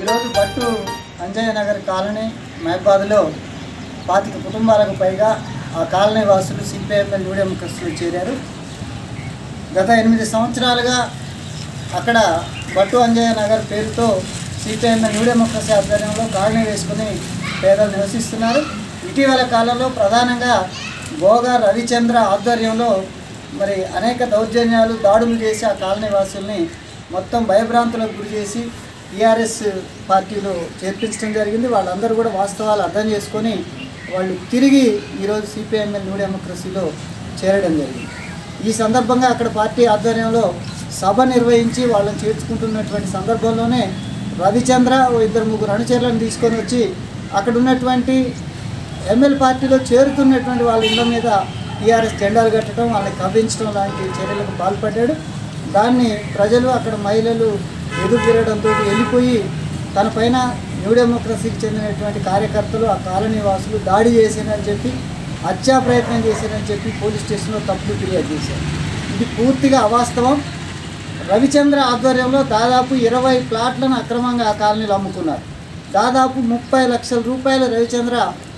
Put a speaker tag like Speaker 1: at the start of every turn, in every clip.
Speaker 1: ఈరోజు బట్టు అంజయ్య నగర్ కాలనీ మహబాద్లో 25 కుటుంబాలకు పైగా ఆ కాలనీ వాసులు సిపిఎంఎల్ న్యూ డెమోక్రసీలో చేరారు. గత 8 సంవత్సరాలుగా అక్కడ బట్టు అంజయ్య నగర్ పేరుతో సిపిఎంఎల్ న్యూ డెమోక్రసీ ఆధ్వర్యంలో కాలనీ వేసుకుని పేదలు నివసిస్తున్నారు. ఇటీవల కాలంలో ప్రధానంగా గోగా రవిచంద్ర ఆధ్వర్యంలో మరి అనేక దౌర్జన్యాలు దాడులు చేసి ఆ కాలనీ వాసుల్ని మొత్తం భయభ్రాంతులకు గురి చేసి టీఆర్ఎస్ పార్టీలో చేర్పించడం జరిగింది. వాళ్ళందరూ కూడా వాస్తవాలు అర్థం చేసుకొని వాళ్ళు తిరిగి ఈరోజు సిపిఎంఎల్ న్యూ డెమోక్రసీలో చేరడం జరిగింది. ఈ సందర్భంగా అక్కడ పార్టీ ఆధ్వర్యంలో సభ నిర్వహించి వాళ్ళని చేర్చుకుంటున్నటువంటి సందర్భంలోనే రవిచంద్ర 2-3 అనుచరులను తీసుకొని వచ్చి అక్కడ ఉన్నటువంటి ఎంఎల్ పార్టీలో చేరుతున్నటువంటి వాళ్ళ ఇళ్ళ మీద టీఆర్ఎస్ జెండాలు కట్టడం, వాళ్ళని కవ్వించడం లాంటి చర్యలకు పాల్పడ్డాడు. దాన్ని ప్రజలు అక్కడ మహిళలు ఎదురు తిరగడంతో వెళ్ళిపోయి తన పైన న్యూ డెమోక్రసీకి చెందినటువంటి కార్యకర్తలు ఆ కాలనీ వాసులు దాడి చేశారని చెప్పి హత్యా ప్రయత్నం చేశారని చెప్పి పోలీస్ స్టేషన్లో తప్పుడు ఫిర్యాదు చేశారు. ఇది పూర్తిగా అవాస్తవం. రవిచంద్ర ఆధ్వర్యంలో దాదాపు 20 ప్లాట్లను అక్రమంగా ఆ కాలనీలో అమ్ముకున్నారు. దాదాపు 30 లక్షల రూపాయలు రవిచంద్ర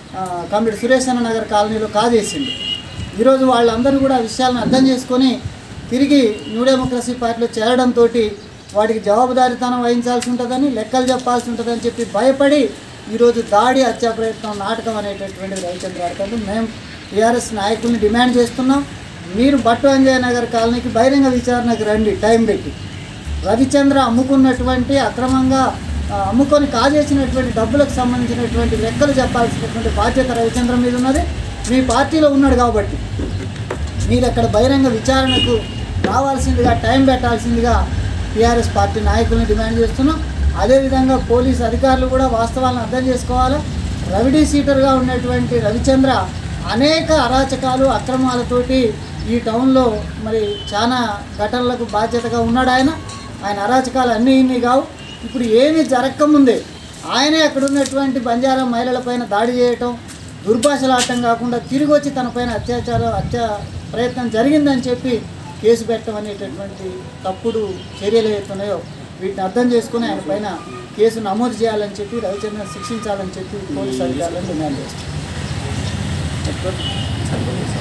Speaker 1: కమిటీ సురేష్ అన్న నగర్ కాలనీలో కాజేసింది. ఈరోజు వాళ్ళందరూ కూడా ఆ విషయాలను అర్థం చేసుకొని తిరిగి న్యూ డెమోక్రసీ పార్టీలో చేరడంతో వాటికి జవాబుదారీతనం వహించాల్సి ఉంటుందని, లెక్కలు చెప్పాల్సి ఉంటుందని చెప్పి భయపడి ఈరోజు దాడి, హత్యా ప్రయత్నం, నాటకం అనేటటువంటిది రవిచంద్ర ఆడుతుంది. మేము టీఆర్ఎస్ నాయకుల్ని డిమాండ్ చేస్తున్నాం, మీరు బట్టు అంజయ్య నగర్ కాలనీకి బహిరంగ విచారణకు రండి, టైం పెట్టి. రవిచంద్ర అమ్ముకున్నటువంటి అక్రమంగా అమ్ముకొని కాజేసినటువంటి డబ్బులకు సంబంధించినటువంటి లెక్కలు చెప్పాల్సినటువంటి బాధ్యత రవిచంద్ర మీద ఉన్నది. మీ పార్టీలో ఉన్నాడు కాబట్టి మీరు అక్కడ బహిరంగ విచారణకు రావాల్సిందిగా, టైం పెట్టాల్సిందిగా టీఆర్ఎస్ పార్టీ నాయకుల్ని డిమాండ్ చేస్తున్నాం. అదేవిధంగా పోలీసు అధికారులు కూడా వాస్తవాలను అర్థం చేసుకోవాలి. రవిడీ సీటర్గా ఉన్నటువంటి రవిచంద్ర అనేక అరాచకాలు, అక్రమాలతోటి ఈ టౌన్లో మరి చాలా ఘటనలకు బాధ్యతగా ఉన్నాడు. ఆయన అరాచకాలు అన్నీ ఇన్ని కావు. ఇప్పుడు ఏమీ జరగకముందే ఆయనే అక్కడ ఉన్నటువంటి బంజారా మహిళలపైన దాడి చేయటం, దుర్భాషలాటం కాకుండా తిరిగి వచ్చి తన పైన హత్యా ప్రయత్నం జరిగిందని చెప్పి కేసు పెట్టడం అనేటటువంటి తప్పుడు చర్యలు ఏవైతున్నాయో వీటిని అర్థం చేసుకుని ఆయన పైన కేసు నమోదు చేయాలని చెప్పి, రవిచంద్రను శిక్షించాలని చెప్పి పోలీసు అధికారులను డిమాండ్ చేస్తారు.